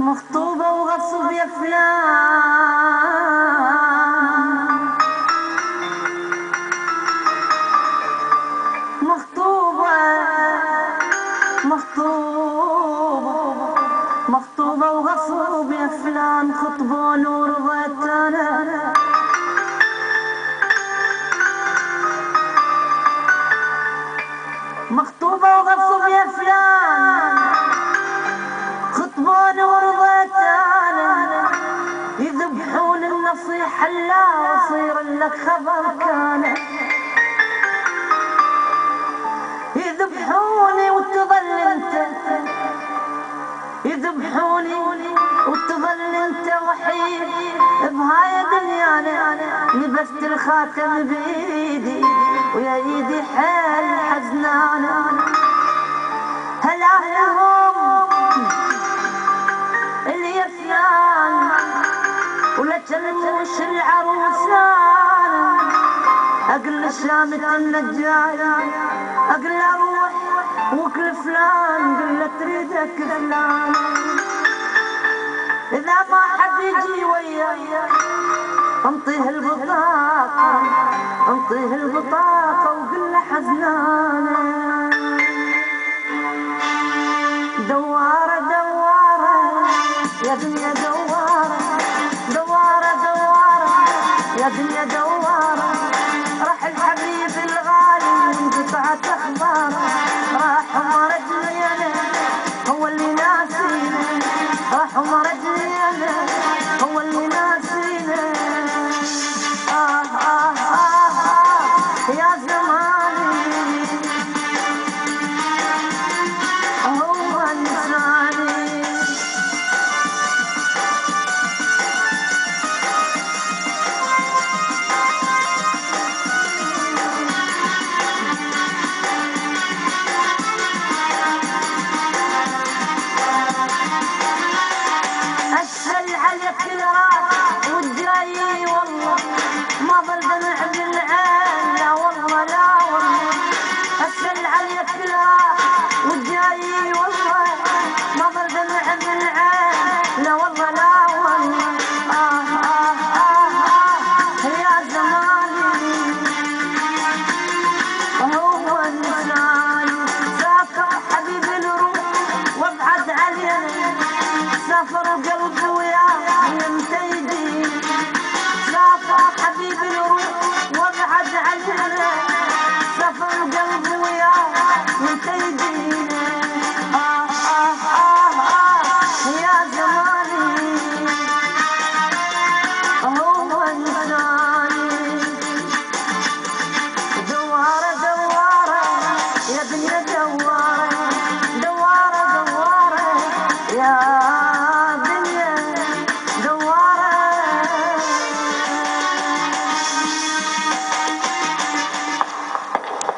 مخطوبة وغصب يا فلان، مخطوبة مخطوبة مخطوبة وغصب يا فلان، خطبون ورضيت أنا. مخطوبة وغصب يا فلان، خطبون ورضيت أنا. يذبحون النصيحة لا وصير لك خبر كان، يذبحوني وتظل انت، يذبحوني وتظل انت وحيد بهاي دنيانا. لبست الخاتم بيدي ويا ايدي حيل حزنانة. هل اهلهم اللي يفلان ولا تلموش العروسان؟ اقل شامة النجاية اقل اروح وكل فلان قل تريدك فلان. اذا ما حد يجي وياي انطيه البطاقة، انطيه البطاقة وقل له حزنانة. دوارة دوارة يا دنيا دوارة، دوارة دوارة يا دنيا دوارة. راح الحبيب الغالي انقطعت اخباره، راح ومرجني انا هو اللي ناسينا، راح ومرجني انا هو اللي ناسينا. يا زماني هو انساني. اسهل عليك الراح والجاي والله ما ظل دمع بالعين، لا والله لا والله. اسهل عليك الراح والجاي والله ما ظل دمع بالعين، لا والله لا والله. يا زماني هو النساني. سافر حبيبي الروح وابعد علينا، سافر قلبي وياه وانت يجي. سافر حبيبي الروح وابعد علينا، سافر قلبي وياه وانت يجينا. يا زماني هو انساني. دوارة دوارة يا دنيا دوارة.